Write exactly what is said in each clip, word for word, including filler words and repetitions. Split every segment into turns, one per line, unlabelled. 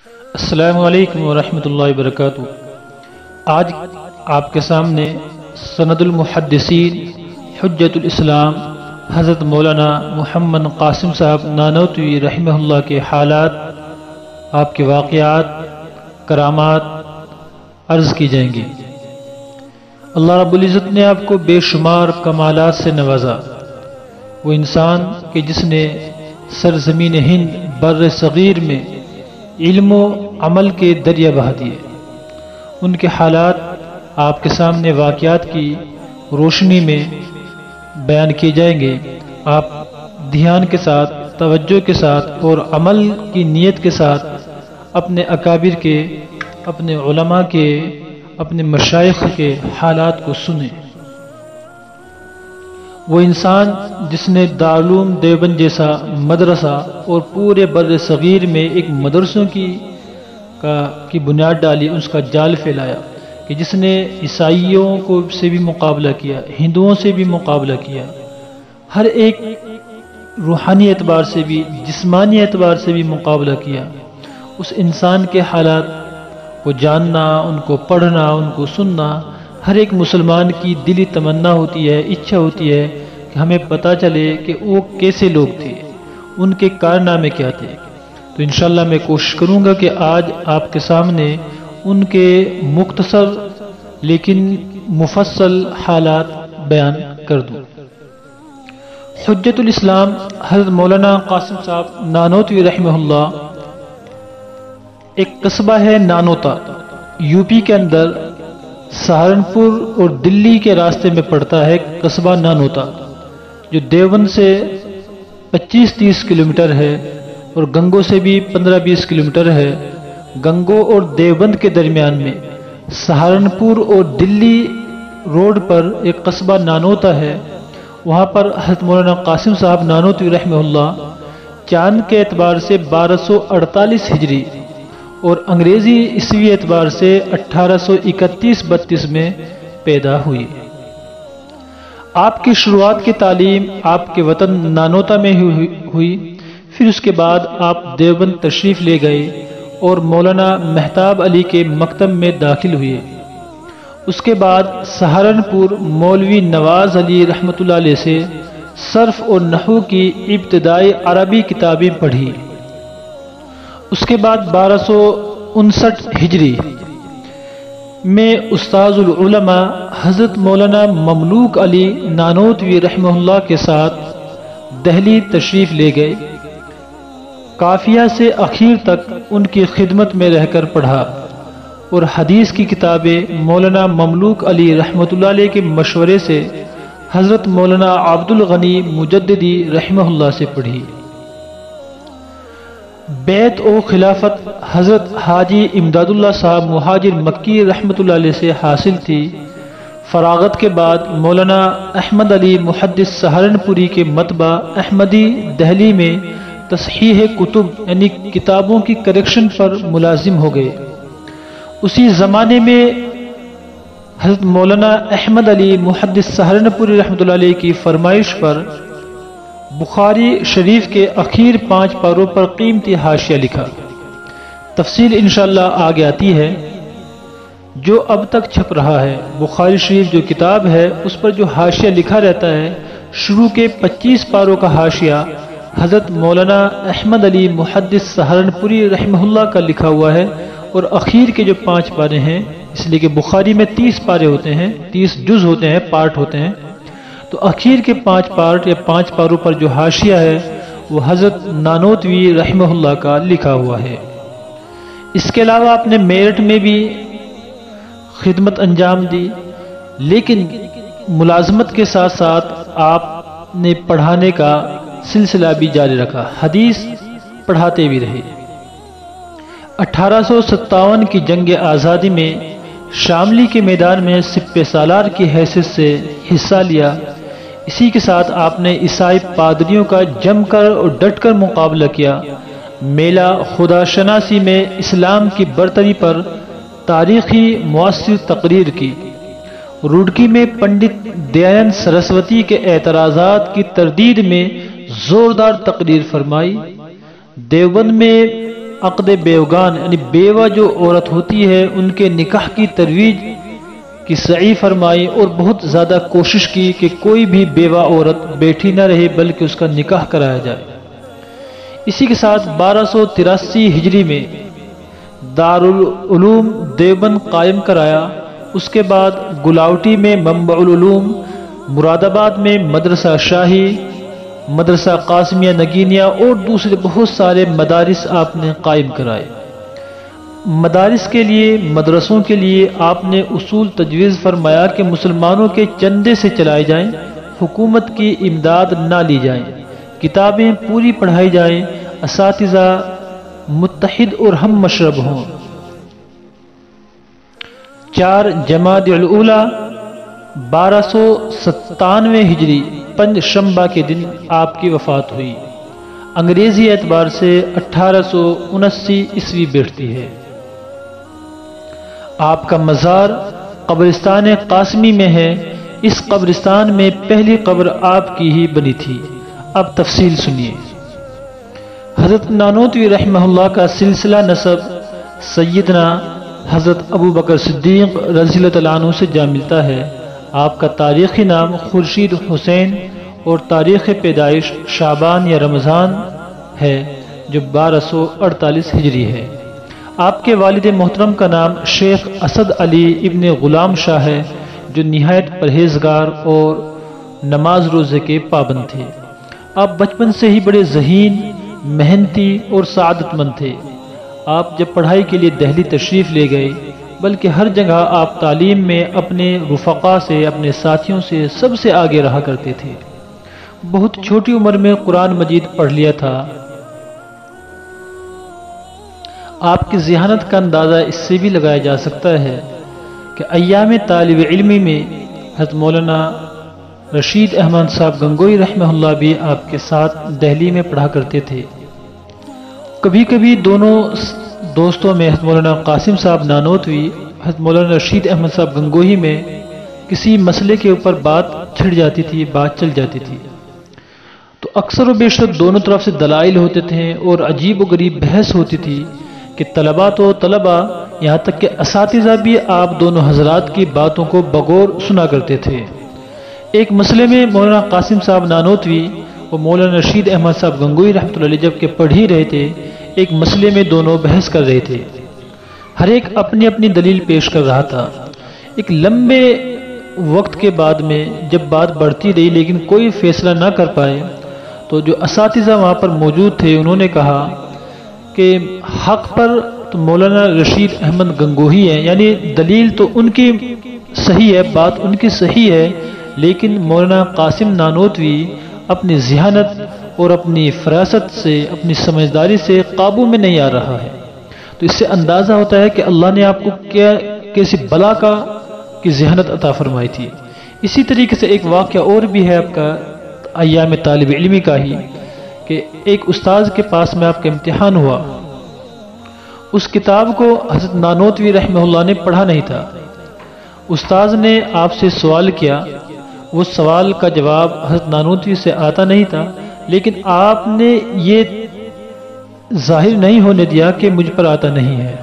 السلام علیکم ورحمۃ اللہ وبرکاتہ۔ آج آپ کے سامنے سند المحدثین حجت الاسلام حضرت مولانا محمد قاسم صاحب نانوتوی رحمہ اللہ کے حالات، آپ کے واقعات، کرامات عرض کی جائیں گی۔ اللہ رب العزت نے آپ کو بے شمار کمالات سے نوازا۔ وہ انسان کہ جس نے سرزمین ہند بر صغیر میں علم و عمل کے دریا بہا دیے، ان کے حالات آپ کے سامنے واقعات کی روشنی میں بیان کیے جائیں گے۔ آپ دھیان کے ساتھ، توجہ کے ساتھ اور عمل کی نیت کے ساتھ اپنے اکابر کے، اپنے علماء کے، اپنے مشائخ کے حالات کو سنیں۔ وہ انسان جس نے دارالعلوم دیوبند جیسا مدرسہ اور پورے بر صغیر میں ایک مدرسوں کی کا کی بنیاد ڈالی، اس کا جال پھیلایا، کہ جس نے عیسائیوں کو سے بھی مقابلہ کیا، ہندوؤں سے بھی مقابلہ کیا، ہر ایک روحانی اعتبار سے بھی، جسمانی اعتبار سے بھی مقابلہ کیا۔ اس انسان کے حالات کو جاننا، ان کو پڑھنا، ان کو سننا ہر ایک مسلمان کی دلی تمنا ہوتی ہے، اچھا ہوتی ہے کہ ہمیں پتہ چلے کہ وہ کیسے لوگ تھے، ان کے کارنامے کیا تھے۔ تو انشاءاللہ میں کوشش کروں گا کہ آج آپ کے سامنے ان کے مختصر لیکن مفصل حالات بیان کر دوں۔ حجت الاسلام حضرت مولانا قاسم صاحب نانوتوی رحمہ اللہ، ایک قصبہ ہے نانوتا، یو پی کے اندر سہارنپور اور دلی کے راستے میں پڑتا ہے قصبہ نانوتا، جو دیوبند سے پچیس تیس کلومیٹر ہے اور گنگو سے بھی پندرہ بیس کلومیٹر ہے۔ گنگو اور دیوبند کے درمیان میں سہارنپور اور دلی روڈ پر ایک قصبہ نانوتا ہے۔ وہاں پر حضرت مولانا قاسم صاحب نانوتوی رحمہ اللہ چاند کے اعتبار سے بارہ سو اڑتالیس ہجری اور انگریزی عیسوی اعتبار سے اٹھارہ سو اکتیس بتیس میں پیدا ہوئی۔ آپ کی شروعات کی تعلیم آپ کے وطن نانوتا میں ہوئی، پھر اس کے بعد آپ دیوبند تشریف لے گئے اور مولانا مہتاب علی کے مکتب میں داخل ہوئے۔ اس کے بعد سہارنپور مولوی نواز علی رحمۃ اللہ علیہ سے صرف اور نحو کی ابتدائی عربی کتابیں پڑھی۔ اس کے بعد بارہ سو انسٹھ ہجری میں استاذ العلماء حضرت مولانا مملوک علی نانوتوی رحمہ اللہ کے ساتھ دہلی تشریف لے گئے۔ کافیہ سے اخیر تک ان کی خدمت میں رہ کر پڑھا اور حدیث کی کتابیں مولانا مملوک علی رحمۃ اللہ علیہ کے مشورے سے حضرت مولانا عبد الغنی مجددی رحمہ اللہ سے پڑھی۔ بیعت و خلافت حضرت حاجی امداد اللہ صاحب مہاجر مکی رحمۃ اللہ علیہ سے حاصل تھی۔ فراغت کے بعد مولانا احمد علی محدث سہارنپوری کے مطبع احمدی دہلی میں تصحیح کتب یعنی کتابوں کی کریکشن پر ملازم ہو گئے۔ اسی زمانے میں حضرت مولانا احمد علی محدث سہارنپوری رحمۃ اللہ علیہ کی فرمائش پر بخاری شریف کے اخیر پانچ پاروں پر قیمتی حاشیہ لکھا۔ تفصیل انشاءاللہ آگے آتی ہے۔ جو اب تک چھپ رہا ہے بخاری شریف جو کتاب ہے، اس پر جو حاشیہ لکھا رہتا ہے، شروع کے پچیس پاروں کا حاشیہ حضرت مولانا احمد علی محدث سہارنپوری رحمہ اللہ کا لکھا ہوا ہے، اور اخیر کے جو پانچ پارے ہیں، اس لیے کہ بخاری میں تیس پارے ہوتے ہیں، تیس جز ہوتے ہیں، پارٹ ہوتے ہیں، تو اخیر کے پانچ پارٹ یا پانچ پاروں پر جو حاشیہ ہے وہ حضرت نانوتوی رحمہ اللہ کا لکھا ہوا ہے۔ اس کے علاوہ آپ نے میرٹھ میں بھی خدمت انجام دی، لیکن ملازمت کے ساتھ ساتھ آپ نے پڑھانے کا سلسلہ بھی جاری رکھا، حدیث پڑھاتے بھی رہے۔ اٹھارہ سو ستاون کی جنگ آزادی میں شاملی کے میدان میں سپہ سالار کی حیثیت سے حصہ لیا۔ اسی کے ساتھ آپ نے عیسائی پادریوں کا جم کر اور ڈٹ کر مقابلہ کیا۔ میلہ خدا شناسی میں اسلام کی برتری پر تاریخی معاصر تقریر کی۔ روڑکی میں پنڈت دیانند سرسوتی کے اعتراضات کی تردید میں زوردار تقریر فرمائی۔ دیوبند میں عقد بیوگان یعنی بیوہ جو عورت ہوتی ہے ان کے نکاح کی ترویج کی سعی فرمائی اور بہت زیادہ کوشش کی کہ کوئی بھی بیوہ عورت بیٹھی نہ رہے بلکہ اس کا نکاح کرایا جائے۔ اسی کے ساتھ بارہ سو تراسی ہجری میں دارالعلوم دیوبند قائم کرایا۔ اس کے بعد گلاوٹی میں منبع العلوم، مراد آباد میں مدرسہ شاہی، مدرسہ قاسمیہ نگینیہ اور دوسرے بہت سارے مدارس آپ نے قائم کرائے۔ مدارس کے لیے، مدرسوں کے لیے آپ نے اصول تجویز فرمایا کہ مسلمانوں کے چندے سے چلائے جائیں، حکومت کی امداد نہ لی جائیں، کتابیں پوری پڑھائی جائیں، اساتذہ متحد اور ہم مشرب ہوں۔ چار جمادی الاولی بارہ سو ستانوے ہجری پنج شنبہ کے دن آپ کی وفات ہوئی۔ انگریزی اعتبار سے اٹھارہ سو انسی عیسوی بیٹھتی ہے۔ آپ کا مزار قبرستان قاسمی میں ہے۔ اس قبرستان میں پہلی قبر آپ کی ہی بنی تھی۔ اب تفصیل سنیے۔ حضرت نانوتوی رحمہ اللہ کا سلسلہ نسب سیدنا حضرت ابو بکر صدیق رضی اللہ تعالیٰ عنہ سے جا ملتا ہے۔ آپ کا تاریخی نام خورشید حسین اور تاریخ پیدائش شعبان یا رمضان ہے جو بارہ سو اڑتالیس ہجری ہے۔ آپ کے والد محترم کا نام شیخ اسد علی ابن غلام شاہ ہے جو نہایت پرہیزگار اور نماز روزے کے پابند تھے۔ آپ بچپن سے ہی بڑے ذہین، محنتی اور سعادت مند تھے۔ آپ جب پڑھائی کے لیے دہلی تشریف لے گئے بلکہ ہر جگہ آپ تعلیم میں اپنے رفقا سے، اپنے ساتھیوں سے سب سے آگے رہا کرتے تھے۔ بہت چھوٹی عمر میں قرآن مجید پڑھ لیا تھا۔ آپ کی ذہانت کا اندازہ اس سے بھی لگایا جا سکتا ہے کہ ایام طالب علمی میں حضرت مولانا رشید احمد صاحب گنگوئی رحمہ اللہ بھی آپ کے ساتھ دہلی میں پڑھا کرتے تھے۔ کبھی کبھی دونوں دوستوں میں حضرت مولانا قاسم صاحب نانوتوی، حضرت مولانا رشید احمد صاحب گنگوہی میں کسی مسئلے کے اوپر بات چھڑ جاتی تھی، بات چل جاتی تھی تو اکثر و بیشتر دونوں طرف سے دلائل ہوتے تھے اور عجیب و غریب بحث ہوتی تھی کہ طلباء تو طلباء، یہاں تک کہ اساتذہ بھی آپ دونوں حضرات کی باتوں کو بغور سنا کرتے تھے۔ ایک مسئلے میں مولانا قاسم صاحب نانوتوی اور مولانا رشید احمد صاحب گنگوئی رحمۃ اللہ علیہ جب کہ پڑھ ہی رہے تھے، ایک مسئلے میں دونوں بحث کر رہے تھے، ہر ایک اپنی اپنی دلیل پیش کر رہا تھا۔ ایک لمبے وقت کے بعد میں جب بات بڑھتی رہی لیکن کوئی فیصلہ نہ کر پائے تو جو اساتذہ وہاں پر موجود تھے انہوں نے کہا کہ حق پر تو مولانا رشید احمد گنگوہی ہے، یعنی دلیل تو ان کی صحیح ہے، بات ان کی صحیح ہے، لیکن مولانا قاسم نانوتوی اپنی ذہانت اور اپنی فراست سے، اپنی سمجھداری سے قابو میں نہیں آ رہا ہے۔ تو اس سے اندازہ ہوتا ہے کہ اللہ نے آپ کو کیا کیسی بلا کا کی ذہانت عطا فرمائی تھی۔ اسی طریقے سے ایک واقعہ اور بھی ہے آپ کا ایام طالب علمی کا ہی کہ ایک استاذ کے پاس میں آپ کا امتحان ہوا، اس کتاب کو حضرت نانوتوی رحمہ اللہ نے پڑھا نہیں تھا۔ استاذ نے آپ سے سوال کیا، وہ سوال کا جواب حضرت نانوتوی سے آتا نہیں تھا، لیکن آپ نے یہ ظاہر نہیں ہونے دیا کہ مجھ پر آتا نہیں ہے۔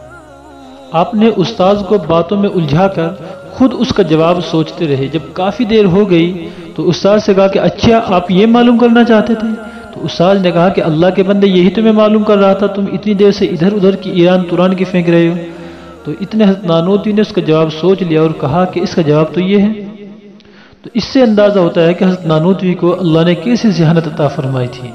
آپ نے استاذ کو باتوں میں الجھا کر خود اس کا جواب سوچتے رہے۔ جب کافی دیر ہو گئی تو استاذ سے کہا کہ اچھا آپ یہ معلوم کرنا چاہتے تھے؟ تو استاذ نے کہا کہ اللہ کے بندے یہی تمہیں معلوم کر رہا تھا، تم اتنی دیر سے ادھر ادھر کی ایران توران کی پھینک رہے ہو۔ تو اتنے حضرت نانوتوی نے اس کا جواب سوچ لیا اور کہا کہ اس کا جواب تو یہ ہے۔ تو اس سے اندازہ ہوتا ہے کہ حضرت نانوتوی کو اللہ نے کیسی ذہانت عطا فرمائی تھی۔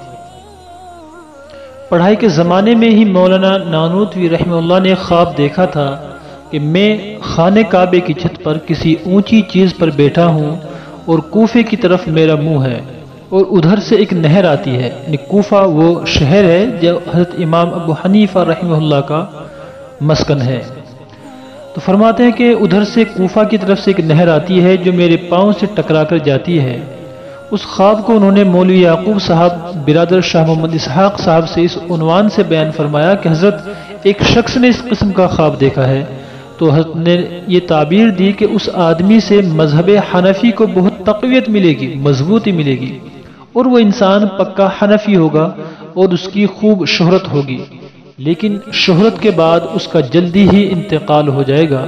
پڑھائی کے زمانے میں ہی مولانا نانوتوی رحمہ اللہ نے خواب دیکھا تھا کہ میں خانہ کعبے کی چھت پر کسی اونچی چیز پر بیٹھا ہوں اور کوفے کی طرف میرا منہ ہے اور ادھر سے ایک نہر آتی ہے، یعنی کوفہ وہ شہر ہے جو حضرت امام ابو حنیفہ رحمہ اللہ کا مسکن ہے۔ تو فرماتے ہیں کہ ادھر سے کوفہ کی طرف سے ایک نہر آتی ہے جو میرے پاؤں سے ٹکرا کر جاتی ہے۔ اس خواب کو انہوں نے مولوی یعقوب صاحب برادر شاہ محمد اسحاق صاحب سے اس عنوان سے بیان فرمایا کہ حضرت ایک شخص نے اس قسم کا خواب دیکھا ہے۔ تو حضرت نے یہ تعبیر دی کہ اس آدمی سے مذہب حنفی کو بہت تقویت ملے گی، مضبوطی ملے گی، اور وہ انسان پکا حنفی ہوگا اور اس کی خوب شہرت ہوگی۔ لیکن شہرت کے بعد اس کا جلدی ہی انتقال ہو جائے گا۔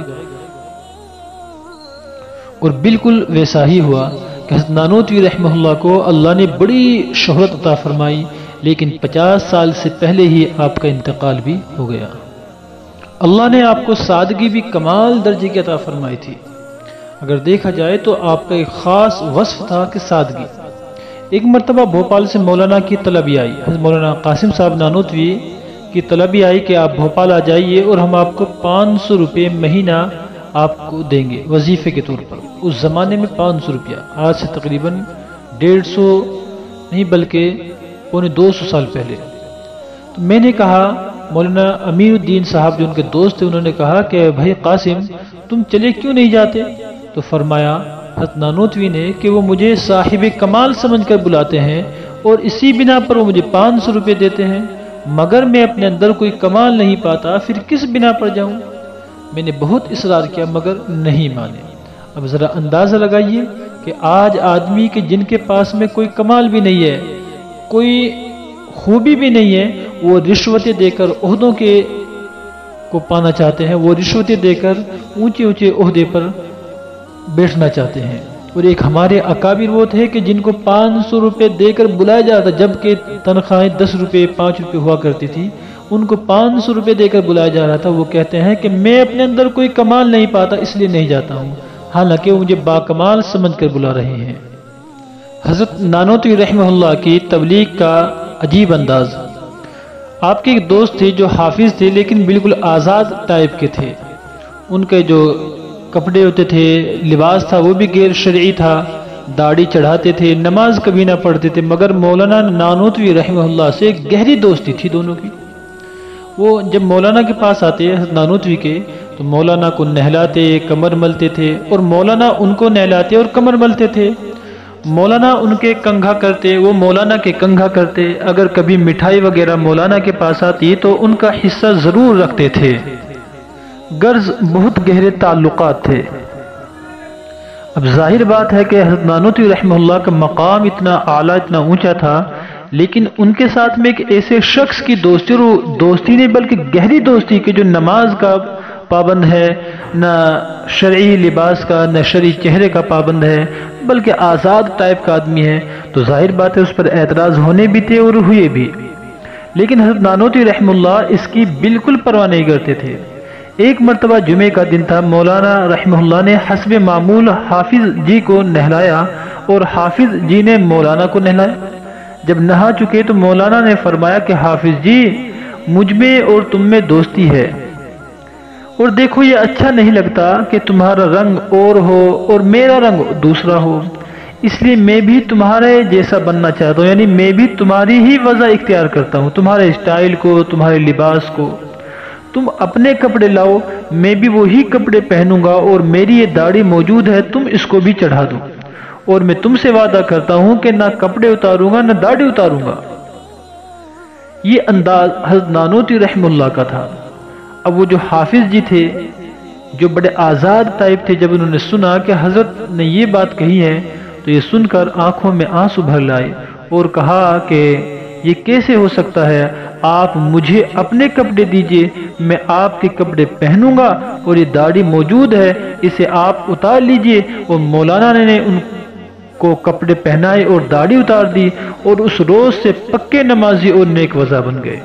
اور بالکل ویسا ہی ہوا کہ حضرت نانوتوی رحمہ اللہ کو اللہ نے بڑی شہرت عطا فرمائی، لیکن پچاس سال سے پہلے ہی آپ کا انتقال بھی ہو گیا۔ اللہ نے آپ کو سادگی بھی کمال درجے کی عطا فرمائی تھی۔ اگر دیکھا جائے تو آپ کا ایک خاص وصف تھا کہ سادگی۔ ایک مرتبہ بھوپال سے مولانا کی طلبی آئی، حضرت مولانا قاسم صاحب نانوتوی کی طلبی آئی کہ آپ بھوپال آ جائیے اور ہم آپ کو پانچ سو روپے مہینہ آپ کو دیں گے وظیفے کے طور پر۔ اس زمانے میں پانچ سو روپیہ، آج سے تقریباً ڈیڑھ سو نہیں بلکہ پونے دو سو سال پہلے۔ تو میں نے کہا، مولانا امیر الدین صاحب جو ان کے دوست تھے، انہوں نے کہا کہ بھائی قاسم تم چلے کیوں نہیں جاتے؟ تو فرمایا حضرت نانوتوی نے کہ وہ مجھے صاحب کمال سمجھ کر بلاتے ہیں اور اسی بنا پر وہ مجھے پانچ سو روپے دیتے ہیں، مگر میں اپنے اندر کوئی کمال نہیں پاتا، پھر کس بنا پر جاؤں؟ میں نے بہت اصرار کیا مگر نہیں مانے۔ اب ذرا اندازہ لگائیے کہ آج آدمی کے جن کے پاس میں کوئی کمال بھی نہیں ہے، کوئی خوبی بھی نہیں ہے، وہ رشوتیں دے کر عہدوں کے کو پانا چاہتے ہیں، وہ رشوتیں دے کر اونچے اونچے عہدے پر بیٹھنا چاہتے ہیں۔ اور ایک ہمارے اکابر وہ تھے کہ جن کو پانچ سو روپے دے کر بلایا جاتا، جبکہ تنخواہیں دس روپے پانچ روپے ہوا کرتی تھی، ان کو پانچ سو روپے دے کر بلایا جا رہا تھا۔ وہ کہتے ہیں کہ میں اپنے اندر کوئی کمال نہیں پاتا اس لیے نہیں جاتا ہوں، حالانکہ وہ مجھے باکمال سمجھ کر بلا رہے ہیں۔ حضرت نانوتوی رحمہ اللہ کی تبلیغ کا عجیب انداز۔ آپ کے ایک دوست تھے جو حافظ تھے لیکن بالکل آزاد ٹائپ کے تھے، ان کے جو کپڑے ہوتے تھے، لباس تھا وہ بھی غیر شرعی تھا، داڑھی چڑھاتے تھے، نماز کبھی نہ پڑھتے تھے، مگر مولانا نانوتوی رحمہ اللہ سے ایک گہری دوستی تھی دونوں کی۔ وہ جب مولانا کے پاس آتے حضرت نانوتوی کے تو مولانا کو نہلاتے، کمر ملتے تھے، اور مولانا ان کو نہلاتے اور کمر ملتے تھے۔ مولانا ان کے کنگھا کرتے، وہ مولانا کے کنگھا کرتے۔ اگر کبھی مٹھائی وغیرہ مولانا کے پاس آتی تو ان کا حصہ ضرور رکھتے تھے، غرض بہت گہرے تعلقات تھے۔ اب ظاہر بات ہے کہ حضرت نانوتوی رحمہ اللہ کا مقام اتنا اعلیٰ، اتنا اونچا تھا، لیکن ان کے ساتھ میں ایک ایسے شخص کی دوستی، اور دوستی نہیں بلکہ گہری دوستی کہ جو نماز کا پابند ہے، نہ شرعی لباس کا، نہ شرعی چہرے کا پابند ہے، بلکہ آزاد ٹائپ کا آدمی ہے، تو ظاہر بات ہے اس پر اعتراض ہونے بھی تھے اور ہوئے بھی۔ لیکن حضرت نانوتوی رحمہ اللہ اس کی بالکل پرواہ نہیں کرتے تھے۔ ایک مرتبہ جمعے کا دن تھا، مولانا رحمہ اللہ نے حسب معمول حافظ جی کو نہلایا اور حافظ جی نے مولانا کو نہلایا۔ جب نہا چکے تو مولانا نے فرمایا کہ حافظ جی مجھ میں اور تم میں دوستی ہے، اور دیکھو یہ اچھا نہیں لگتا کہ تمہارا رنگ اور ہو اور میرا رنگ دوسرا ہو، اس لیے میں بھی تمہارے جیسا بننا چاہتا ہوں، یعنی میں بھی تمہاری ہی وضع اختیار کرتا ہوں، تمہارے اسٹائل کو، تمہارے لباس کو۔ تم اپنے کپڑے لاؤ، میں بھی وہی کپڑے پہنوں گا، اور میری یہ داڑھی موجود ہے، تم اس کو بھی چڑھا دو، اور میں تم سے وعدہ کرتا ہوں کہ نہ کپڑے اتاروں گا نہ داڑھی اتاروں گا۔ یہ انداز حضرت نانوتوی رحمہ اللہ کا تھا۔ اب وہ جو حافظ جی تھے جو بڑے آزاد ٹائپ تھے، جب انہوں نے سنا کہ حضرت نے یہ بات کہی ہے تو یہ سن کر آنکھوں میں آنسو بھر لائے اور کہا کہ یہ کیسے ہو سکتا ہے، آپ مجھے اپنے کپڑے دیجئے، میں آپ کے کپڑے پہنوں گا، اور یہ داڑھی موجود ہے اسے آپ اتار لیجئے۔ اور مولانا نے ان کو کپڑے پہنائے اور داڑھی اتار دی، اور اس روز سے پکے نمازی اور نیک وضع بن گئے۔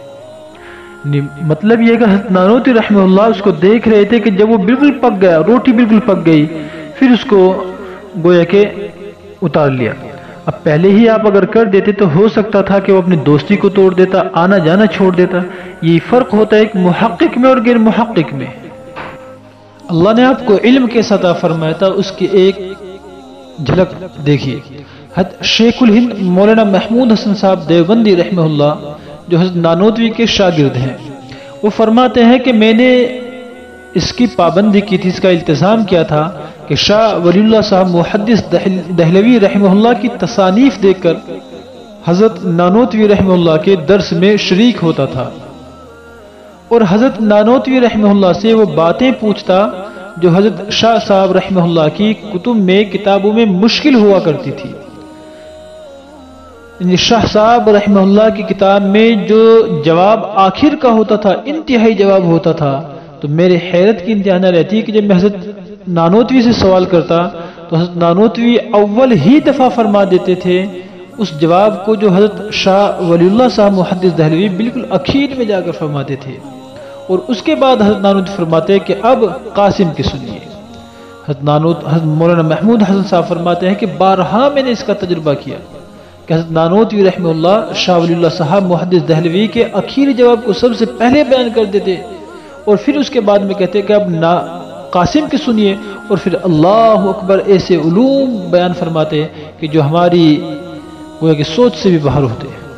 مطلب یہ کہ حضرت نانوتوی رحمہ اللہ اس کو دیکھ رہے تھے کہ جب وہ بالکل پک گیا، روٹی بالکل پک گئی، پھر اس کو گویا کہ اتار لیا۔ اب پہلے ہی آپ اگر کر دیتے تو ہو سکتا تھا کہ وہ اپنی دوستی کو توڑ دیتا، آنا جانا چھوڑ دیتا۔ یہ فرق ہوتا ہے ایک محقق میں اور غیر محقق میں۔ اللہ نے آپ کو علم کے عطا فرمایا تھا، اس کی ایک جھلک دیکھیے۔ حضرت شیخ الہند مولانا محمود حسن صاحب دیوبندی رحمہ اللہ جو حضرت نانوتوی کے شاگرد ہیں، وہ فرماتے ہیں کہ میں نے اس کی پابندی کی تھی، اس کا التزام کیا تھا کہ شاہ ولی اللہ صاحب محدث دہلوی رحمہ اللہ کی تصانیف دیکھ کر حضرت نانوتوی رحمہ اللہ کے درس میں شریک ہوتا تھا، اور حضرت نانوتوی رحمہ اللہ سے وہ باتیں پوچھتا جو حضرت شاہ صاحب رحمہ اللہ کی کتب میں، کتابوں میں مشکل ہوا کرتی تھی۔ شاہ صاحب رحمہ اللہ کی کتاب میں جو جواب آخر کا ہوتا تھا انتہائی جواب ہوتا تھا، تو میرے حیرت کی انتہا نہ رہتی کہ جب میں حضرت نانوتوی سے سوال کرتا تو حضرت نانوتوی اول ہی دفعہ فرما دیتے تھے اس جواب کو جو حضرت شاہ ولی اللہ صاحب محدث دہلوی بالکل اخیر میں جا کر فرماتے تھے، اور اس کے بعد حضرت نانوتوی فرماتے کہ اب قاسم کی سنیے۔ حضرت نانوت حضرت مولانا محمود حسن صاحب فرماتے ہیں کہ بارہا میں نے اس کا تجربہ کیا کہ حضرت نانوتوی رحمہ اللہ شاہ ولی اللہ صاحب محدث دہلوی کے اخیری جواب کو سب سے پہلے بیان کر دیتے، اور پھر اس کے بعد میں کہتے کہ اب نا قاسم کی سنیے، اور پھر اللہ اکبر ایسے علوم بیان فرماتے کہ جو ہماری گویا کہ سوچ سے بھی باہر ہوتے ہیں۔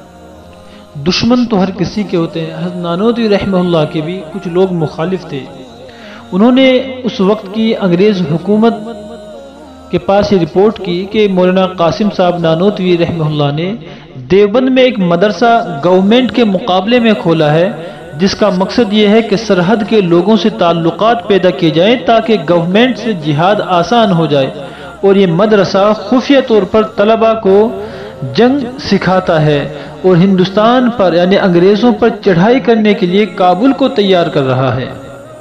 دشمن تو ہر کسی کے ہوتے ہیں، حضرت نانوتوی رحمہ اللہ کے بھی کچھ لوگ مخالف تھے۔ انہوں نے اس وقت کی انگریز حکومت کے پاس یہ رپورٹ کی کہ مولانا قاسم صاحب نانوتوی رحمہ اللہ نے دیوبند میں ایک مدرسہ گورنمنٹ کے مقابلے میں کھولا ہے، جس کا مقصد یہ ہے کہ سرحد کے لوگوں سے تعلقات پیدا کیے جائیں تاکہ گورنمنٹ سے جہاد آسان ہو جائے، اور یہ مدرسہ خفیہ طور پر طلبہ کو جنگ سکھاتا ہے اور ہندوستان پر یعنی انگریزوں پر چڑھائی کرنے کے لیے کابل کو تیار کر رہا ہے۔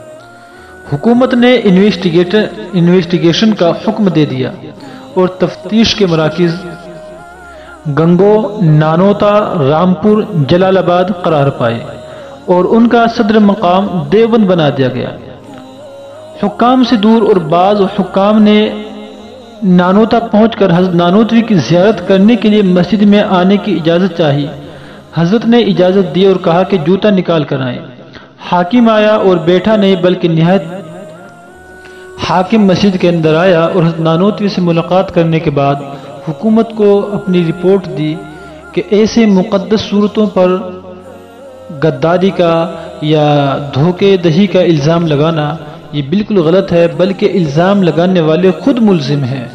حکومت نے انویسٹیگیشن کا حکم دے دیا اور تفتیش کے مراکز گنگو، نانوتا، رامپور، جلال آباد قرار پائے اور ان کا صدر مقام دیوبند بنا دیا گیا۔ حکام سے دور اور بعض حکام نے نانوتا پہنچ کر حضرت نانوتوی کی زیارت کرنے کے لیے مسجد میں آنے کی اجازت چاہی۔ حضرت نے اجازت دی اور کہا کہ جوتا نکال کر آئیں۔ حاکم آیا اور بیٹھا نہیں بلکہ نہایت حاکم مسجد کے اندر آیا اور حضرت نانوتوی سے ملاقات کرنے کے بعد حکومت کو اپنی رپورٹ دی کہ ایسے مقدس صورتوں پر غداری کا یا دھوکے دہی کا الزام لگانا یہ بالکل غلط ہے، بلکہ الزام لگانے والے خود ملزم ہیں۔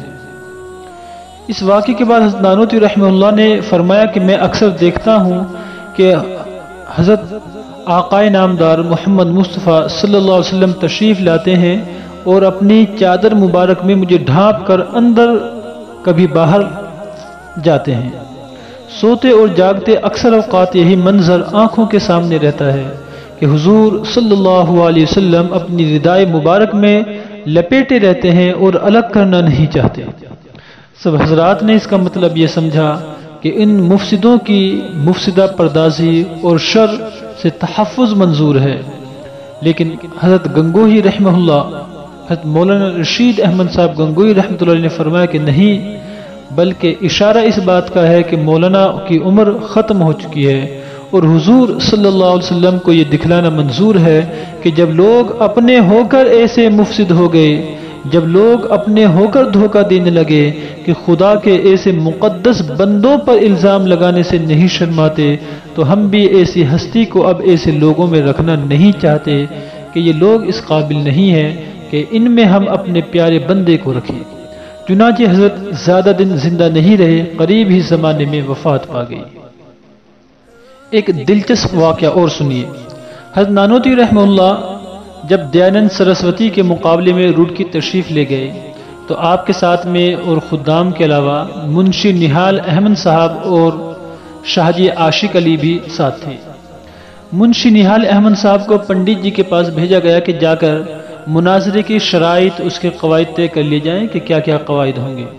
اس واقعے کے بعد حضرت نانوتوی رحمہ اللہ نے فرمایا کہ میں اکثر دیکھتا ہوں کہ حضرت آقائے نامدار محمد مصطفیٰ صلی اللہ علیہ وسلم تشریف لاتے ہیں اور اپنی چادر مبارک میں مجھے ڈھانپ کر اندر کبھی باہر جاتے ہیں۔ سوتے اور جاگتے اکثر اوقات یہی منظر آنکھوں کے سامنے رہتا ہے کہ حضور صلی اللہ علیہ وسلم اپنی ردائے مبارک میں لپیٹے رہتے ہیں اور الگ کرنا نہیں چاہتے۔ سب حضرات نے اس کا مطلب یہ سمجھا کہ ان مفسدوں کی مفسدہ پردازی اور شر سے تحفظ منظور ہے، لیکن حضرت گنگوہی رحمہ اللہ حضرت مولانا رشید احمد صاحب گنگوہی رحمۃ اللہ علیہ نے فرمایا کہ نہیں، بلکہ اشارہ اس بات کا ہے کہ مولانا کی عمر ختم ہو چکی ہے اور حضور صلی اللہ علیہ وسلم کو یہ دکھلانا منظور ہے کہ جب لوگ اپنے ہو کر ایسے مفسد ہو گئے، جب لوگ اپنے ہو کر دھوکہ دینے لگے کہ خدا کے ایسے مقدس بندوں پر الزام لگانے سے نہیں شرماتے، تو ہم بھی ایسی ہستی کو اب ایسے لوگوں میں رکھنا نہیں چاہتے کہ یہ لوگ اس قابل نہیں ہیں کہ ان میں ہم اپنے پیارے بندے کو رکھیں۔ چنانچہ حضرت زیادہ دن زندہ نہیں رہے، قریب ہی زمانے میں وفات پا گئی۔ ایک دلچسپ واقعہ اور سنیے۔ حضرت نانوتوی رحمہ اللہ جب دیانند سرسوتی کے مقابلے میں روڑ کی تشریف لے گئے تو آپ کے ساتھ میں اور خدام کے علاوہ منشی نہال احمد صاحب اور شاہ جی عاشق علی بھی ساتھ تھے۔ منشی نہال احمد صاحب کو پنڈت جی کے پاس بھیجا گیا کہ جا کر مناظرے کی شرائط، اس کے قواعد طے کر لیے جائیں کہ کیا کیا قواعد ہوں گے۔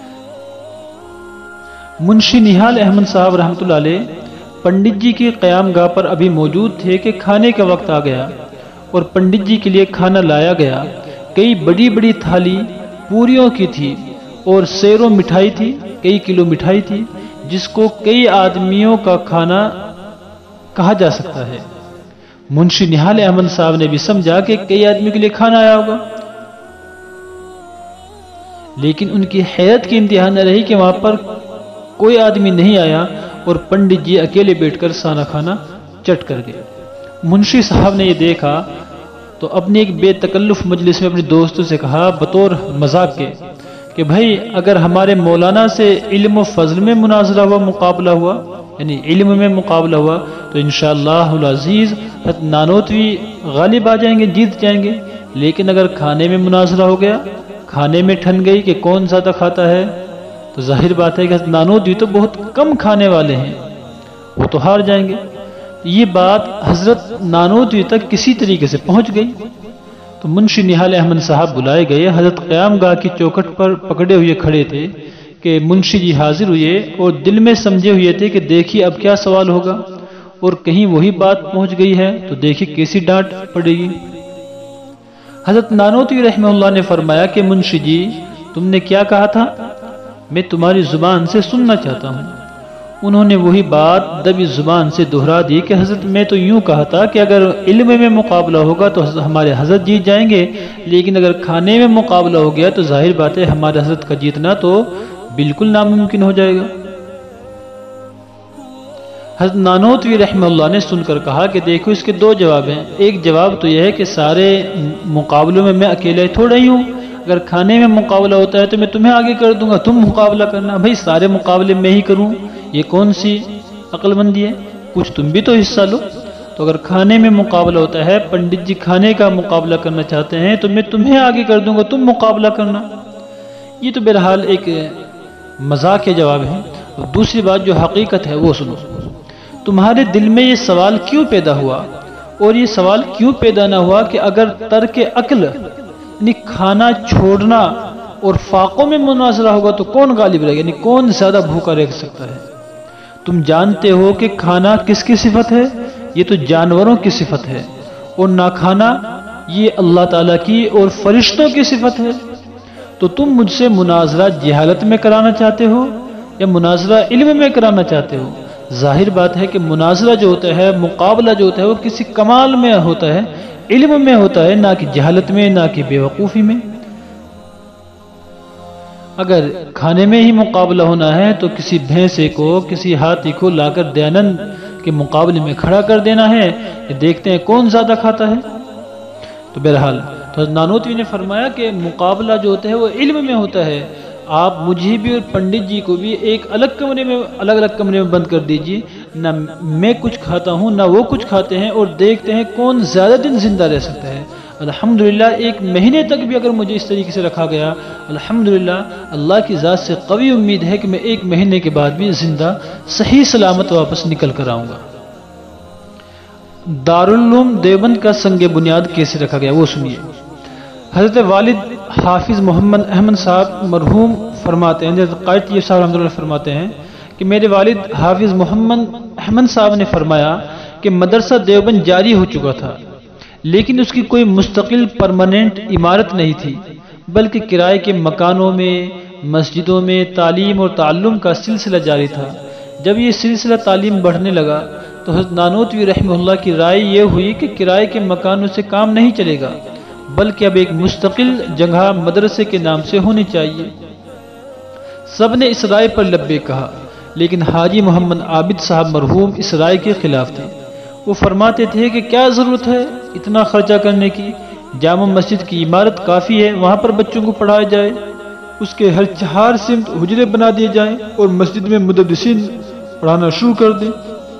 منشی نہال احمد صاحب رحمۃ اللہ علیہ پنڈت جی کی قیام گاہ پر ابھی موجود تھے کہ کھانے کا وقت آ گیا اور پنڈت جی کے لیے کھانا لایا گیا۔ کئی بڑی بڑی تھالی پوریوں کی تھی اور سیروں مٹھائی تھی، کئی کلو مٹھائی تھی، جس کو کئی آدمیوں کا کھانا کہا جا سکتا ہے۔ منشی نہال احمد صاحب نے بھی سمجھا کہ کئی آدمی کے لیے کھانا آیا ہوگا، لیکن ان کی حیرت کی انتہا نہ رہی کہ وہاں پر کوئی آدمی نہیں آیا اور پنڈت جی اکیلے بیٹھ کر سانا کھانا چٹ کر گئے۔ منشی صاحب نے یہ دیکھا تو اپنی ایک بے تکلف مجلس میں اپنے دوستوں سے کہا بطور مذاق کے کہ بھائی اگر ہمارے مولانا سے علم و فضل میں مناظرہ ہوا، مقابلہ ہوا، یعنی علم میں مقابلہ ہوا، تو انشاءاللہ العزیز حضرت نانوتوی غالب آ جائیں گے، جیت جائیں گے۔ لیکن اگر کھانے میں مناظرہ ہو گیا، کھانے میں ٹھن گئی کہ کون زیادہ کھاتا ہے، تو ظاہر بات ہے کہ حضرت نانوتوی تو بہت کم کھانے والے ہیں، وہ تو ہار جائیں گے۔ یہ بات حضرت نانوتوی تک کسی طریقے سے پہنچ گئی تو منشی نہال احمد صاحب بلائے گئے۔ حضرت قیام گاہ کی چوکھٹ پر پکڑے ہوئے کھڑے تھے کہ منشی جی حاضر ہوئے اور دل میں سمجھے ہوئے تھے کہ دیکھیے اب کیا سوال ہوگا، اور کہیں وہی بات پہنچ گئی ہے تو دیکھیے کیسی ڈانٹ پڑے گی۔ حضرت نانوتوی رحمہ اللہ نے فرمایا کہ منشی جی تم نے کیا کہا تھا، میں تمہاری زبان سے سننا چاہتا ہوں۔ انہوں نے وہی بات دبی زبان سے دہرا دی کہ حضرت میں تو یوں کہا تھا کہ اگر علم میں مقابلہ ہوگا تو ہمارے حضرت جیت جائیں گے، لیکن اگر کھانے میں مقابلہ ہو گیا تو ظاہر بات ہے ہمارے حضرت کا جیتنا تو بالکل ناممکن ہو جائے گا۔ حضرت نانوتوی رحمہ اللہ نے سن کر کہا کہ دیکھو اس کے دو جواب ہیں۔ ایک جواب تو یہ ہے کہ سارے مقابلوں میں میں اکیلا ہی تھوڑا ہی ہوں، اگر کھانے میں مقابلہ ہوتا ہے تو میں تمہیں آگے کر دوں گا، تم مقابلہ کرنا۔ بھائی سارے مقابلے میں ہی کروں، یہ کون سی عقل مندی ہے، کچھ تم بھی تو حصہ لو۔ تو اگر کھانے میں مقابلہ ہوتا ہے، پنڈت جی کھانے کا مقابلہ کرنا چاہتے ہیں تو میں تمہیں آگے کر دوں گا، تم مقابلہ کرنا۔ یہ تو بہرحال ایک مذاق کے جواب ہے۔ دوسری بات جو حقیقت ہے وہ سنو، تمہارے دل میں یہ سوال کیوں پیدا ہوا، اور یہ سوال کیوں پیدا نہ ہوا کہ اگر ترک عقل یعنی کھانا چھوڑنا اور فاقوں میں مناظرہ ہوگا تو کون غالب رہے گا، یعنی کون زیادہ بھوکا رہ سکتا ہے۔ تم جانتے ہو کہ کھانا کس کی صفت ہے، یہ تو جانوروں کی صفت ہے، اور نہ کھانا یہ اللہ تعالیٰ کی اور فرشتوں کی صفت ہے۔ تو تم مجھ سے مناظرہ جہالت میں کرانا چاہتے ہو یا مناظرہ علم میں کرانا چاہتے ہو؟ ظاہر بات ہے کہ مناظرہ جو ہوتا ہے، مقابلہ جو ہوتا ہے وہ کسی کمال میں ہوتا ہے، علم میں ہوتا ہے، نہ کہ جہالت میں، نہ کہ بے وقوفی میں۔ اگر کھانے میں ہی مقابلہ ہونا ہے تو کسی بھینسے کو، کسی ہاتھی کو لا کر دیانند کے مقابلے میں کھڑا کر دینا ہے، یہ دیکھتے ہیں کون زیادہ کھاتا ہے۔ تو بہرحال تو نانوتوی نے فرمایا کہ مقابلہ جو ہوتا ہے وہ علم میں ہوتا ہے۔ آپ مجھے بھی اور پنڈت جی کو بھی ایک الگ کمرے میں الگ الگ کمرے میں بند کر دیجئے، نہ میں کچھ کھاتا ہوں نہ وہ کچھ کھاتے ہیں، اور دیکھتے ہیں کون زیادہ دن زندہ رہ سکتا ہے۔ الحمدللہ ایک مہینے تک بھی اگر مجھے اس طریقے سے رکھا گیا، الحمدللہ اللہ کی ذات سے قوی امید ہے کہ میں ایک مہینے کے بعد بھی زندہ صحیح سلامت واپس نکل کر آؤں گا۔ دارالعلوم دیوبند کا سنگ بنیاد کیسے رکھا گیا وہ سنیے۔ حضرت والد حافظ محمد احمد صاحب مرحوم فرماتے ہیں، حضرت قائد طیب صاحب رحمۃ اللہ فرماتے ہیں کہ میرے والد حافظ محمد احمد صاحب نے فرمایا کہ مدرسہ دیوبند جاری ہو چکا تھا، لیکن اس کی کوئی مستقل پرماننٹ عمارت نہیں تھی، بلکہ کرائے کے مکانوں میں، مسجدوں میں تعلیم اور تعلم کا سلسلہ جاری تھا۔ جب یہ سلسلہ تعلیم بڑھنے لگا تو حضرت نانوتوی رحمہ اللہ کی رائے یہ ہوئی کہ کرائے کے مکانوں سے کام نہیں چلے گا، بلکہ اب ایک مستقل جگہ مدرسے کے نام سے ہونی چاہیے۔ سب نے اس رائے پر لبے کہا، لیکن حاجی محمد عابد صاحب مرحوم اس رائے کے خلاف تھے۔ وہ فرماتے تھے کہ کیا ضرورت ہے اتنا خرچہ کرنے کی، جامع مسجد کی عمارت کافی ہے، وہاں پر بچوں کو پڑھایا جائے، اس کے ہر چہار سمت حجرے بنا دیے جائیں اور مسجد میں مدرسین پڑھانا شروع کر دیں۔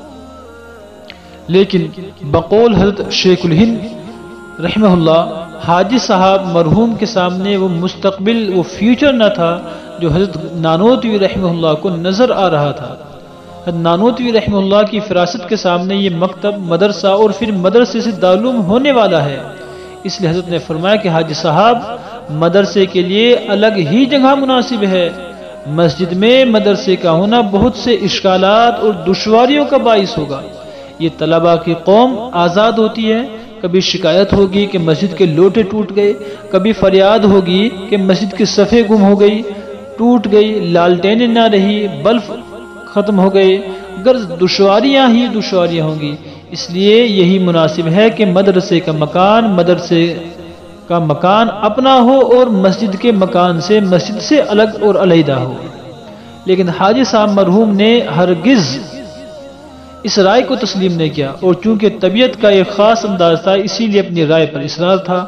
لیکن بقول حضرت شیخ الہند رحمہ اللہ، حاجی صاحب مرحوم کے سامنے وہ مستقبل، وہ فیوچر نہ تھا جو حضرت نانوتوی رحمہ اللہ کو نظر آ رہا تھا۔ حضرت نانوتوی رحمہ اللہ کی فراست کے سامنے یہ مکتب، مدرسہ اور پھر مدرسے سے دارالعلوم ہونے والا ہے۔ اس لیے حضرت نے فرمایا کہ حاجی صاحب مدرسے کے لیے الگ ہی جگہ مناسب ہے، مسجد میں مدرسے کا ہونا بہت سے اشکالات اور دشواریوں کا باعث ہوگا۔ یہ طلباء کی قوم آزاد ہوتی ہے، کبھی شکایت ہوگی کہ مسجد کے لوٹے ٹوٹ گئے، کبھی فریاد ہوگی کہ مسجد کی صفیں گم ہو گئی، ٹوٹ گئی، لالٹینیں نہ رہی، بلب ختم ہو گئے، غرض دشواریاں ہی دشواریاں ہوں گی۔ اس لیے یہی مناسب ہے کہ مدرسے کا مکان مدرسے کا مکان اپنا ہو اور مسجد کے مکان سے مسجد سے الگ اور علیحدہ ہو۔ لیکن حاجی صاحب مرحوم نے ہرگز اس رائے کو تسلیم نہیں کیا، اور چونکہ طبیعت کا ایک خاص انداز تھا اسی لیے اپنی رائے پر اصرار تھا۔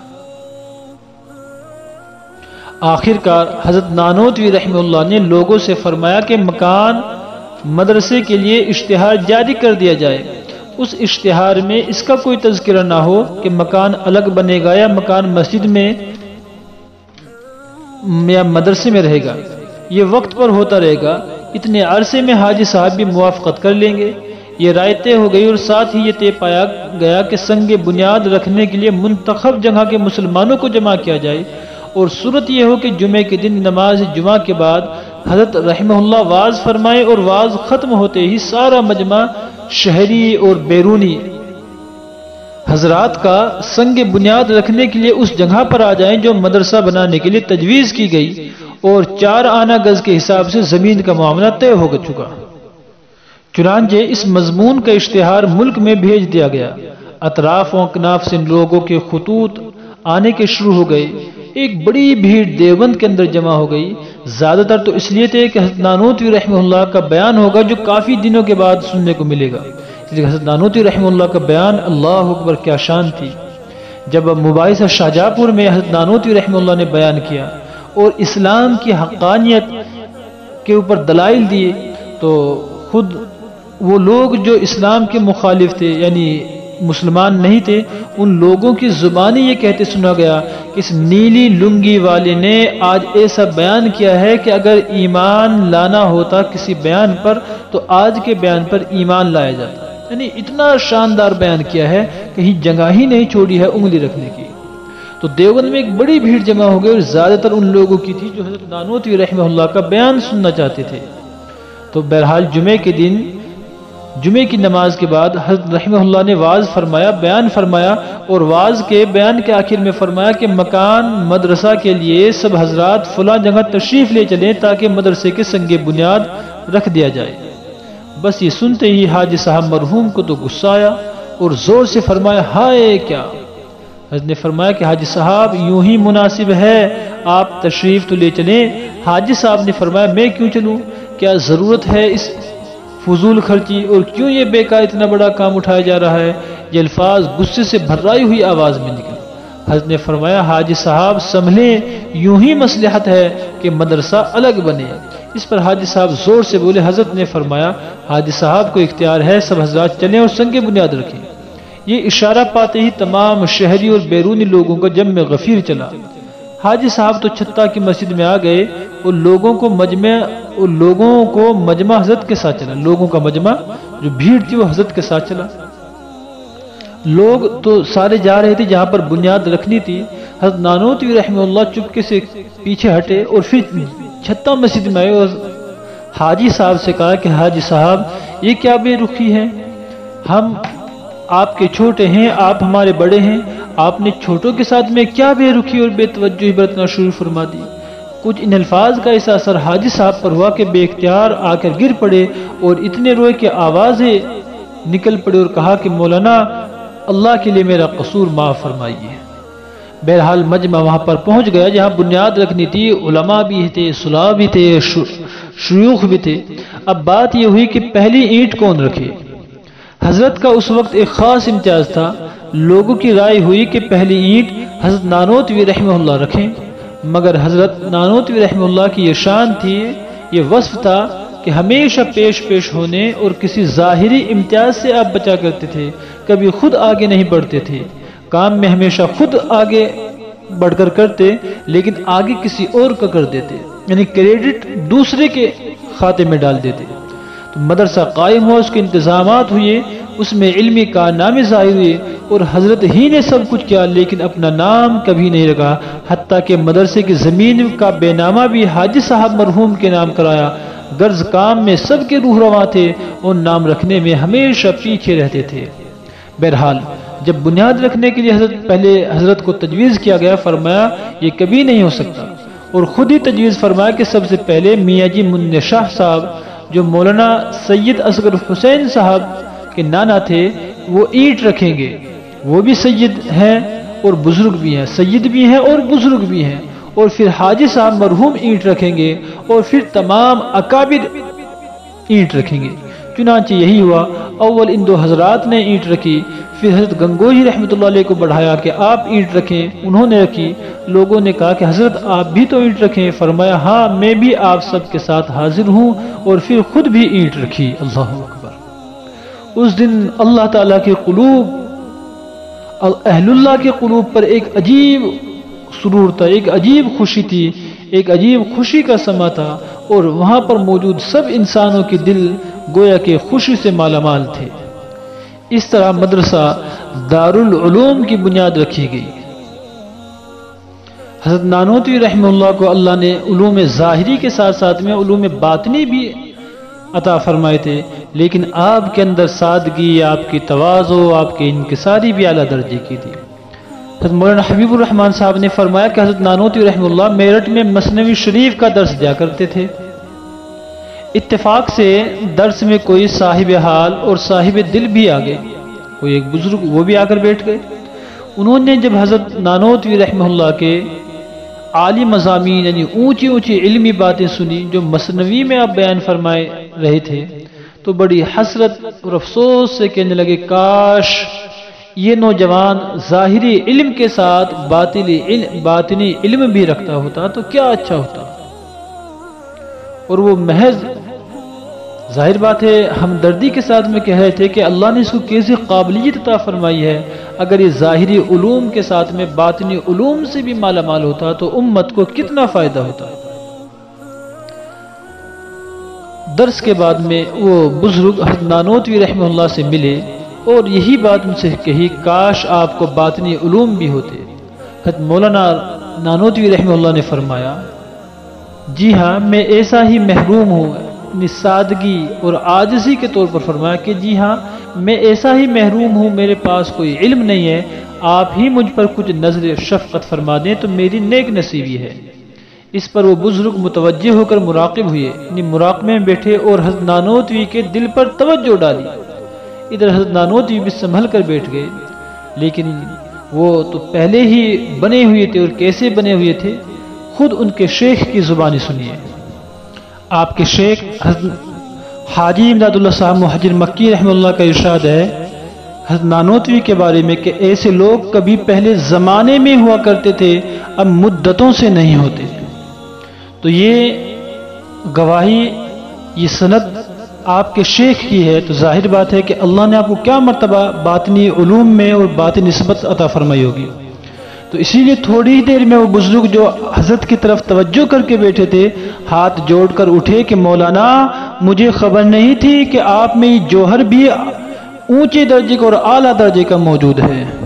آخر کار حضرت نانوتوی رحمہ اللہ نے لوگوں سے فرمایا کہ مکان مدرسے کے لیے اشتہار جاری کر دیا جائے۔ اس اشتہار میں اس کا کوئی تذکرہ نہ ہو کہ مکان الگ بنے گا یا مکان مسجد میں یا مدرسے میں رہے گا، یہ وقت پر ہوتا رہے گا، اتنے عرصے میں حاجی صاحب بھی موافقت کر لیں گے۔ یہ رائے طے ہو گئی اور ساتھ ہی یہ طے پایا گیا کہ سنگ بنیاد رکھنے کے لیے منتخب جگہ کے مسلمانوں کو جمع کیا جائے، اور صورت یہ ہو کہ جمعے کے دن نماز جمعہ کے بعد حضرت رحمہ اللہ واز فرمائے، اور واز ختم ہوتے ہی سارا مجمع شہری اور بیرونی حضرات کا سنگ بنیاد رکھنے کے لیے اس جگہ پر آ جائیں جو مدرسہ بنانے کے لیے تجویز کی گئی، اور چار آنا گز کے حساب سے زمین کا معاملہ طے ہو چکا۔ چنانچہ اس مضمون کا اشتہار ملک میں بھیج دیا گیا، اطراف و اکناف سے لوگوں کے خطوط آنے کے شروع ہو گئے، ایک بڑی بھیڑ دیوبند کے اندر جمع ہو گئی۔ زیادہ تر تو اس لیے تھے کہ حضرت نانوتوی رحمہ اللہ کا بیان ہوگا جو کافی دنوں کے بعد سننے کو ملے گا، اس لیے حضرت نانوتوی رحمہ اللہ کا بیان اللہ اکبر کیا شان تھی۔ جب مباحثہ شاہجہاں پور میں حضرت نانوتوی رحمہ اللہ نے بیان کیا اور اسلام کی حقانیت کے اوپر دلائل دیے، تو خود وہ لوگ جو اسلام کے مخالف تھے، یعنی مسلمان نہیں تھے، ان لوگوں کی زبانی یہ کہتے سنا گیا کہ اس نیلی لنگی والے نے آج ایسا بیان کیا ہے کہ اگر ایمان لانا ہوتا کسی بیان پر تو آج کے بیان پر ایمان لایا جاتا۔ یعنی اتنا شاندار بیان کیا ہے، کہیں جگہ ہی نہیں چھوڑی ہے انگلی رکھنے کی۔ تو دیوبند میں ایک بڑی بھیڑ جمع ہو گئی، اور زیادہ تر ان لوگوں کی تھی جو حضرت نانوتوی رحمہ اللہ کا بیان سننا چاہتے تھے۔ تو بہرحال جمعے کے دن جمعے کی نماز کے بعد حضرت رحمہ اللہ نے واز فرمایا، بیان فرمایا، اور واز کے بیان کے آخر میں فرمایا کہ مکان مدرسہ کے لیے سب حضرات فلاں جگہ تشریف لے چلیں تاکہ مدرسے کے سنگ بنیاد رکھ دیا جائے۔ بس یہ سنتے ہی حاجی صاحب مرحوم کو تو غصہ آیا اور زور سے فرمایا، ہائے کیا! حضرت نے فرمایا کہ حاجی صاحب یوں ہی مناسب ہے، آپ تشریف تو لے چلیں۔ حاجی صاحب نے فرمایا، میں کیوں چلوں؟ کیا ضرورت ہے اس فضول خرچی، اور کیوں یہ بیکار اتنا بڑا کام اٹھایا جا رہا ہے؟ یہ الفاظ غصے سے بھرائی ہوئی آواز میں نکلے۔ حضرت نے فرمایا، حاجی صاحب سنبھلیں، یوں ہی مصلحت ہے کہ مدرسہ الگ بنے۔ اس پر حاجی صاحب زور سے بولے۔ حضرت نے فرمایا، حاجی صاحب کو اختیار ہے، سب حضرات چلیں اور سنگ بنیاد رکھیں۔ یہ اشارہ پاتے ہی تمام شہری اور بیرونی لوگوں کا جم میں غفیر چلا۔ حاجی صاحب تو چھتا کی مسجد میں آ گئے، اور لوگوں کو مجمع اور لوگوں کو مجمع حضرت کے ساتھ چلا۔ لوگوں کا مجمع جو بھیڑ تھی وہ حضرت کے ساتھ چلا۔ لوگ تو سارے جا رہے تھے جہاں پر بنیاد رکھنی تھی۔ حضرت نانوتوی رحمہ اللہ چپکے سے پیچھے ہٹے اور پھر چھتا مسجد میں آئے اور حاجی صاحب سے کہا کہ حاجی صاحب یہ کیا بے رخی ہے؟ ہم آپ کے چھوٹے ہیں، آپ ہمارے بڑے ہیں، آپ نے چھوٹوں کے ساتھ میں کیا بے رخی اور بے توجہی برتنا شروع فرما دی؟ کچھ ان الفاظ کا ایسا اثر حاجی صاحب پر ہوا کہ بے اختیار آ کر گر پڑے اور اتنے روئے کہ آوازیں نکل پڑے اور کہا کہ مولانا اللہ کے لیے میرا قصور معاف فرمائیے۔ بہرحال مجمع وہاں پر پہنچ گیا جہاں بنیاد رکھنی تھی، علماء بھی تھے، صلاح بھی تھے، شیوخ بھی تھے۔ اب بات یہ ہوئی کہ پہلی اینٹ کون رکھے؟ حضرت کا اس وقت ایک خاص امتیاز تھا۔ لوگوں کی رائے ہوئی کہ پہلی اینٹ حضرت نانوتوی رحمہ اللہ رکھیں، مگر حضرت نانوتوی رحمہ اللہ کی یہ شان تھی، یہ وصف تھا کہ ہمیشہ پیش پیش ہونے اور کسی ظاہری امتیاز سے آپ بچا کرتے تھے، کبھی خود آگے نہیں بڑھتے تھے، کام میں ہمیشہ خود آگے بڑھ کر کرتے لیکن آگے کسی اور کا کر دیتے، یعنی کریڈٹ دوسرے کے کھاتے میں ڈال دیتے۔ تو مدرسہ قائم ہوا، اس کے انتظامات ہوئے، اس میں علمی کارنامے ظاہر ہوئے، اور حضرت ہی نے سب کچھ کیا لیکن اپنا نام کبھی نہیں رکھا، حتیٰ کہ مدرسے کی زمین کا بے نامہ بھی حاجی صاحب مرحوم کے نام کرایا۔ غرض کام میں سب کے روح رواں تھے، اور نام رکھنے میں ہمیشہ پیچھے رہتے تھے۔ بہرحال جب بنیاد رکھنے کے لیے حضرت پہلے حضرت کو تجویز کیا گیا، فرمایا یہ کبھی نہیں ہو سکتا، اور خود ہی تجویز فرمایا کہ سب سے پہلے میاں جی منع شاہ صاحب جو مولانا سید اصغر حسین صاحب کے نانا تھے وہ اینٹ رکھیں گے، وہ بھی سید ہیں اور بزرگ بھی ہیں، سید بھی ہیں اور بزرگ بھی ہیں، اور پھر حاجی صاحب مرحوم اینٹ رکھیں گے، اور پھر تمام اکابر اینٹ رکھیں گے۔ چنانچہ یہی ہوا، اول ان دو حضرات نے اینٹ رکھی، پھر حضرت گنگوہی رحمۃ اللہ علیہ کو بڑھایا کہ آپ اینٹ رکھیں، انہوں نے رکھی۔ لوگوں نے کہا کہ حضرت آپ بھی تو اینٹ رکھیں، فرمایا ہاں میں بھی آپ سب کے ساتھ حاضر ہوں، اور پھر خود بھی اینٹ رکھی۔ اللہ اکبر۔ اس دن اللہ تعالیٰ کے قلوب، اہل اللہ کے قلوب پر ایک عجیب سرور تھا، ایک عجیب خوشی تھی، ایک عجیب خوشی کا سما تھا، اور وہاں پر موجود سب انسانوں کے دل گویا کہ خوشی سے مالا مال تھے۔ اس طرح مدرسہ دارالعلوم کی بنیاد رکھی گئی۔ حضرت نانوتوی رحمہ اللہ کو اللہ نے علوم ظاہری کے ساتھ ساتھ میں علوم باطنی بھی عطا فرمائے تھے، لیکن آپ کے اندر سادگی، آپ کی تواضع، آپ کی انکساری بھی اعلیٰ درجے کی تھی۔ حضرت مولانا حبیب الرحمن صاحب نے فرمایا کہ حضرت نانوتوی رحمہ اللہ میرٹھ میں مثنوی شریف کا درس دیا کرتے تھے۔ اتفاق سے درس میں کوئی صاحب حال اور صاحب دل بھی آ گئے، کوئی ایک بزرگ وہ بھی آ کر بیٹھ گئے۔ انہوں نے جب حضرت نانوتوی رحمہ اللہ کے عالی مضامین یعنی اونچی اونچی علمی باتیں سنی جو مثنوی میں آپ بیان فرمائے رہے تھے، تو بڑی حسرت اور افسوس سے کہنے لگے کاش یہ نوجوان ظاہری علم کے ساتھ باطنی علم باطنی علم بھی رکھتا ہوتا تو کیا اچھا ہوتا۔ اور وہ محض ظاہر بات ہے ہمدردی کے ساتھ میں کہہ رہے تھے کہ اللہ نے اس کو کیسی قابلیت عطا فرمائی ہے، اگر یہ ظاہری علوم کے ساتھ میں باطنی علوم سے بھی مالا مال ہوتا تو امت کو کتنا فائدہ ہوتا۔ درس کے بعد میں وہ بزرگ حضرت نانوتوی رحمہ اللہ سے ملے اور یہی بات ان سے کہی کاش آپ کو باطنی علوم بھی ہوتے۔ حضرت مولانا نانوتوی رحمہ اللہ نے فرمایا جی ہاں میں ایسا ہی محروم ہوں، اپنی سادگی اور عاجزی کے طور پر فرمایا کہ جی ہاں میں ایسا ہی محروم ہوں، میرے پاس کوئی علم نہیں ہے، آپ ہی مجھ پر کچھ نظر شفقت فرما دیں تو میری نیک نصیبی ہے۔ اس پر وہ بزرگ متوجہ ہو کر مراقب ہوئے، یعنی مراقبے میں بیٹھے اور حضرت نانوتوی کے دل پر توجہ ڈالی۔ ادھر حضرت نانوتوی بھی سنبھل کر بیٹھ گئے، لیکن وہ تو پہلے ہی بنے ہوئے تھے، اور کیسے بنے ہوئے تھے خود ان کے شیخ کی زبانی سنیے۔ آپ کے شیخ حضرت حاجی امداد اللہ صاحب محجر مکی رحمہ اللہ کا ارشاد ہے حضرت نانوتوی کے بارے میں کہ ایسے لوگ کبھی پہلے زمانے میں ہوا کرتے تھے، اب مدتوں سے نہیں ہوتے۔ تو یہ گواہی، یہ سند آپ کے شیخ کی ہے، تو ظاہر بات ہے کہ اللہ نے آپ کو کیا مرتبہ باطنی علوم میں اور باطنی نسبت عطا فرمائی ہوگی۔ تو اسی لیے تھوڑی ہی دیر میں وہ بزرگ جو حضرت کی طرف توجہ کر کے بیٹھے تھے ہاتھ جوڑ کر اٹھے کہ مولانا مجھے خبر نہیں تھی کہ آپ میں یہ جوہر بھی اونچے درجے کا اور اعلیٰ درجے کا موجود ہے۔